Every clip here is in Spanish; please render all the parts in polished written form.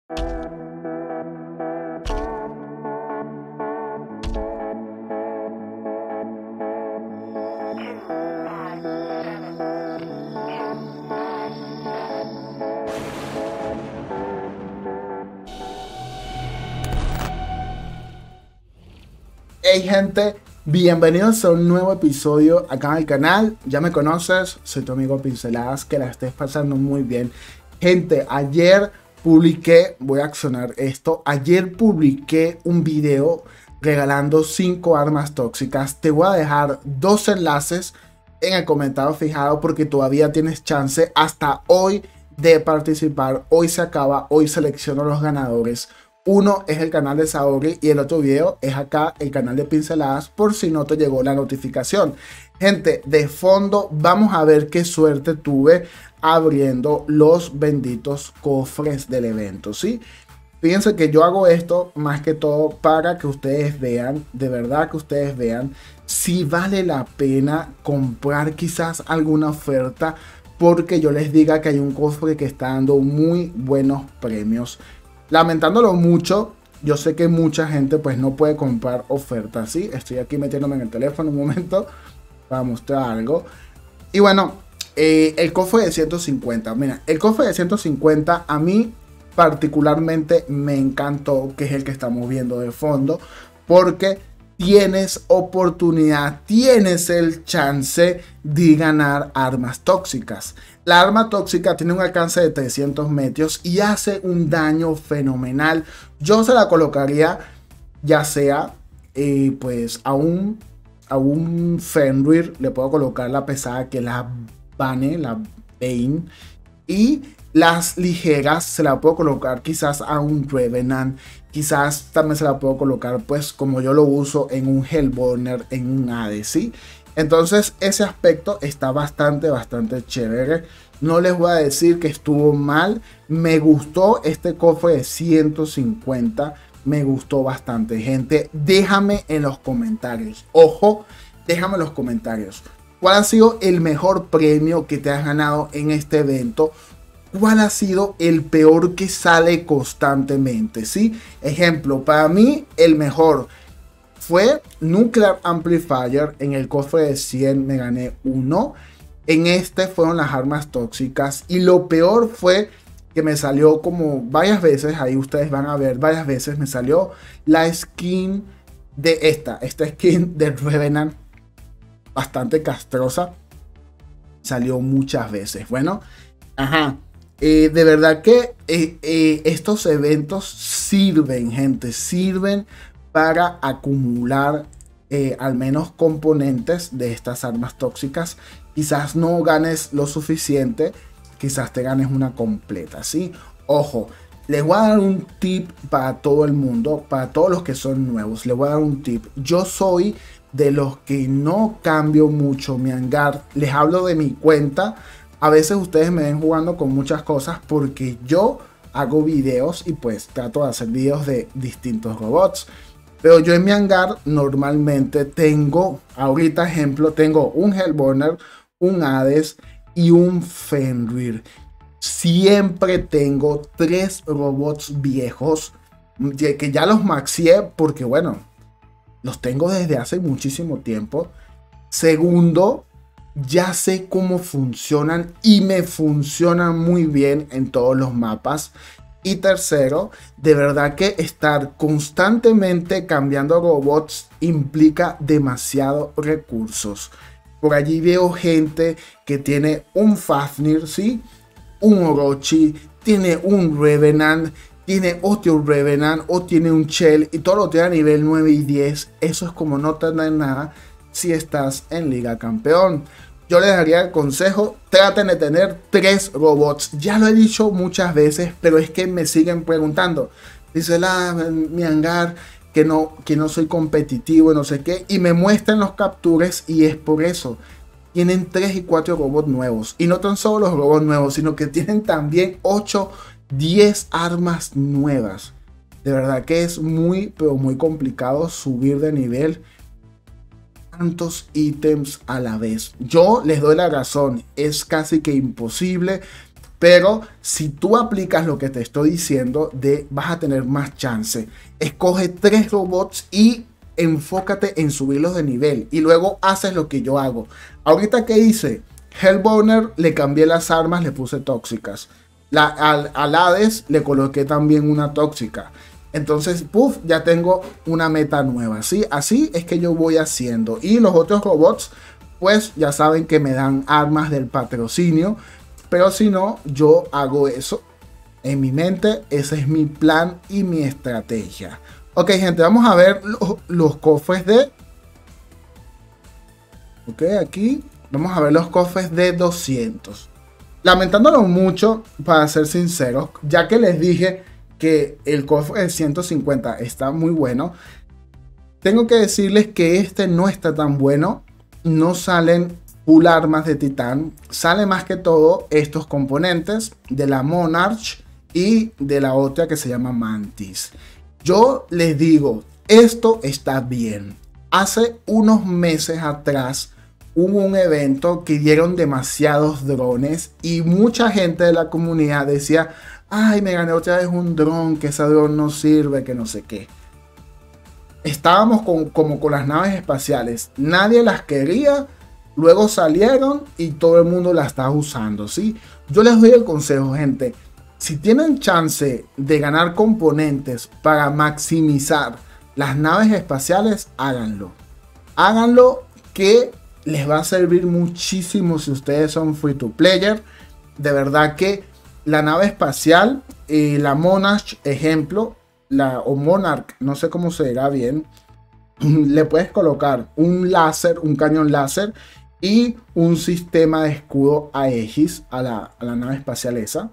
Hey gente, bienvenidos a un nuevo episodio acá en el canal. Ya me conoces, soy tu amigo Pinceladas, que la estés pasando muy bien. Gente, ayer publiqué, voy a accionar esto, ayer publiqué un video regalando 5 armas tóxicas. Te voy a dejar 2 enlaces en el comentario fijado porque todavía tienes chance hasta hoy de participar. Hoy se acaba, hoy selecciono los ganadores. Uno es el canal de Saori y el otro video es acá el canal de Pinceladas, por si no te llegó la notificación. Gente, de fondo vamos a ver qué suerte tuve abriendo los benditos cofres del evento, ¿sí? Fíjense que yo hago esto más que todo para que ustedes vean, de verdad que ustedes vean si vale la pena comprar quizás alguna oferta, porque yo les diga que hay un cofre que está dando muy buenos premios. Lamentándolo mucho, yo sé que mucha gente pues no puede comprar ofertas, ¿sí? Estoy aquí metiéndome en el teléfono un momento para mostrar algo. Y bueno, el cofre de 150. Mira, el cofre de 150 a mí particularmente me encantó, que es el que estamos viendo de fondo, porque tienes oportunidad, tienes el chance de ganar armas tóxicas. La arma tóxica tiene un alcance de 300 metros y hace un daño fenomenal. Yo se la colocaría ya sea pues a un Fenrir, le puedo colocar la pesada, que es la Bane, la Bane, y las ligeras se la puedo colocar quizás a un Revenant. Quizás también se la puedo colocar, pues como yo lo uso, en un Hellborn, en un Hades, ¿sí? Entonces ese aspecto está bastante chévere. No les voy a decir que estuvo mal. Me gustó este cofre de 150. Me gustó bastante, gente. Déjame en los comentarios. Ojo, déjame en los comentarios. ¿Cuál ha sido el mejor premio que te has ganado en este evento? ¿Cuál ha sido el peor que sale constantemente? ¿Sí? Ejemplo, para mí el mejor fue Nuclear Amplifier. En el cofre de 100 me gané 1. En este fueron las armas tóxicas. Y lo peor fue que me salió como varias veces. Ahí ustedes van a ver, varias veces me salió la skin de esta skin de Revenant. Bastante castrosa. Salió muchas veces. Bueno, ajá. De verdad que estos eventos sirven, gente, sirven para acumular al menos componentes de estas armas tóxicas. Quizás no ganes lo suficiente, quizás te ganes una completa, ¿sí? Ojo, les voy a dar un tip para todo el mundo, para todos los que son nuevos. Les voy a dar un tip. Yo soy de los que no cambio mucho mi hangar. Les hablo de mi cuenta. A veces ustedes me ven jugando con muchas cosas porque yo hago videos y pues trato de hacer videos de distintos robots. Pero yo en mi hangar normalmente tengo, ahorita ejemplo, tengo un Hellborn, un Hades y un Fenrir. Siempre tengo 3 robots viejos que ya los maxié porque bueno, los tengo desde hace muchísimo tiempo. Segundo, ya sé cómo funcionan y me funcionan muy bien en todos los mapas. Y tercero, de verdad que estar constantemente cambiando robots implica demasiados recursos. Por allí veo gente que tiene un Fafnir, ¿sí? Un Orochi, tiene un Revenant, tiene otro Revenant o tiene un Shell y todo lo tiene a nivel 9 y 10. Eso es como no tener nada si estás en Liga Campeón. Yo les daría el consejo, traten de tener 3 robots. Ya lo he dicho muchas veces, pero es que me siguen preguntando. Dice mi hangar que no soy competitivo, no sé qué. Y me muestran los captures y es por eso. Tienen 3 y 4 robots nuevos. Y no tan solo los robots nuevos, sino que tienen también 8, 10 armas nuevas. De verdad que es muy, pero muy complicado subir de nivel tantos ítems a la vez. Yo les doy la razón, es casi que imposible. Pero si tú aplicas lo que te estoy diciendo, vas a tener más chance. Escoge 3 robots y enfócate en subirlos de nivel. Y luego haces lo que yo hago. Ahorita, ¿qué hice? Hellburner le cambié las armas, le puse tóxicas. Al Hades le coloqué también una tóxica. Entonces, puff, ya tengo una meta nueva, ¿sí? Así es que yo voy haciendo. Y los otros robots, pues ya saben que me dan armas del patrocinio. Pero si no, yo hago eso en mi mente. Ese es mi plan y mi estrategia. Ok, gente, vamos a ver los cofres de... Ok, aquí vamos a ver los cofres de 200. Lamentándolo mucho, para ser sinceros, ya que les dije que el cofre de 150 está muy bueno, tengo que decirles que este no está tan bueno. No salen full armas de titán, sale más que todo estos componentes de la Monarch y de la otra que se llama Mantis. Yo les digo, esto está bien. Hace unos meses atrás hubo un evento que dieron demasiados drones y mucha gente de la comunidad decía, ay, me gané otra vez un dron, que ese dron no sirve, que no sé qué. Estábamos como con las naves espaciales, nadie las quería. Luego salieron y todo el mundo la está usando, ¿sí? Yo les doy el consejo, gente. Si tienen chance de ganar componentes para maximizar las naves espaciales, háganlo. Háganlo, que les va a servir muchísimo si ustedes son free to player. De verdad que la nave espacial, la Monarch, ejemplo, o Monarch, no sé cómo se dirá bien, le puedes colocar un láser, un cañón láser y un sistema de escudo Aegis a la nave espacial esa.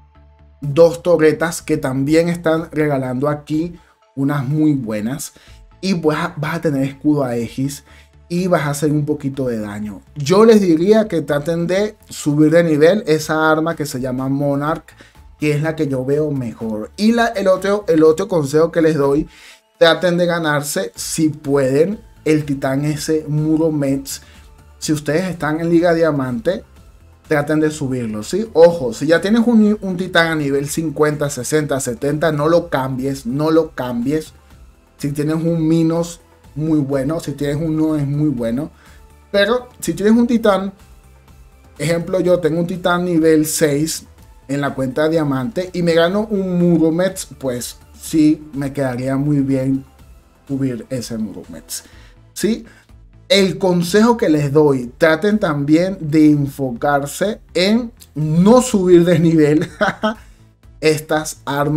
2 torretas que también están regalando aquí, unas muy buenas. Y vas a tener escudo Aegis y vas a hacer un poquito de daño. Yo les diría que traten de subir de nivel esa arma que se llama Monarch, que es la que yo veo mejor. Y el otro consejo que les doy, traten de ganarse, si pueden, el titán ese Muromets. Si ustedes están en Liga Diamante, traten de subirlo, ¿sí? Ojo, si ya tienes un titán a nivel 50, 60, 70, no lo cambies, no lo cambies. Si tienes un Minos, muy bueno. Si tienes uno, es muy bueno. Pero si tienes un titán, ejemplo, yo tengo un titán nivel 6 en la cuenta de diamante y me gano un Muromets, pues sí, me quedaría muy bien subir ese Muromets, ¿sí? El consejo que les doy, traten también de enfocarse en no subir de nivel esta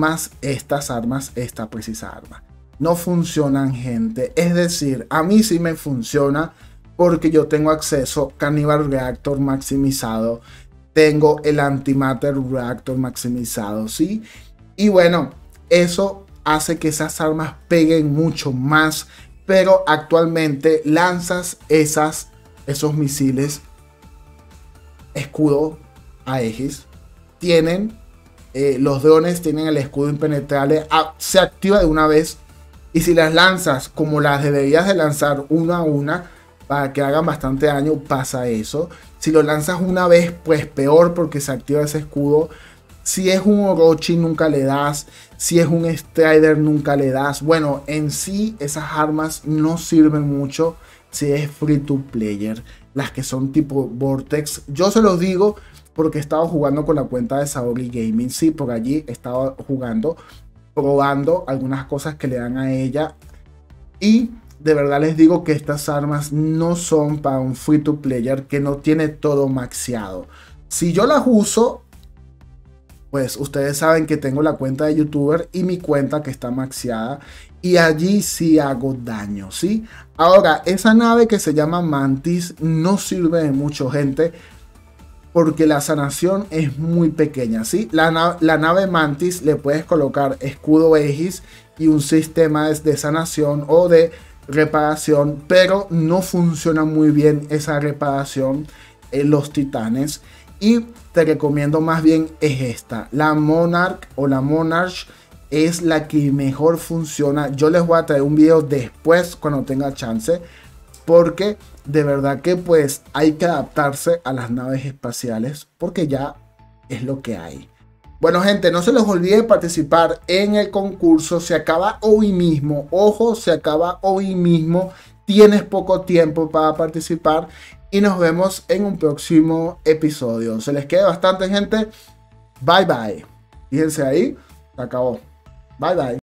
precisa arma. No funcionan, gente. Es decir, a mí sí me funciona porque yo tengo acceso Cannibal Reactor maximizado. Tengo el Antimatter Reactor maximizado, ¿sí? Y bueno, eso hace que esas armas peguen mucho más. Pero actualmente lanzas esos misiles escudo Aegis. Los drones tienen el escudo impenetrable. Se activa de una vez. Y si las lanzas como las deberías de lanzar una a una, para que hagan bastante daño, pasa eso. Si lo lanzas una vez, pues peor, porque se activa ese escudo. Si es un Orochi, nunca le das. Si es un Strider, nunca le das. Bueno, en sí, esas armas no sirven mucho si es free to player. Las que son tipo Vortex. Yo se los digo porque he estado jugando con la cuenta de Saori Gaming. Sí, por allí he estado jugando, probando algunas cosas que le dan a ella. Y de verdad les digo que estas armas no son para un free to player que no tiene todo maxeado. Si yo las uso, pues ustedes saben que tengo la cuenta de youtuber y mi cuenta que está maxeada, y allí sí hago daño, ¿sí? Ahora, esa nave que se llama Mantis no sirve de mucho, gente, porque la sanación es muy pequeña, ¿sí? La nave Mantis le puedes colocar escudo Aegis y un sistema de sanación o de reparación, pero no funciona muy bien esa reparación en los titanes. Y te recomiendo más bien es esta, la Monarch o la Monarch es la que mejor funciona. Yo les voy a traer un video después cuando tenga chance, porque de verdad que pues hay que adaptarse a las naves espaciales, porque ya es lo que hay. Bueno, gente, no se les olvide participar en el concurso. Se acaba hoy mismo. Ojo, se acaba hoy mismo. Tienes poco tiempo para participar. Y nos vemos en un próximo episodio. Se les quede bastante, gente. Bye, bye. Fíjense ahí. Se acabó. Bye, bye.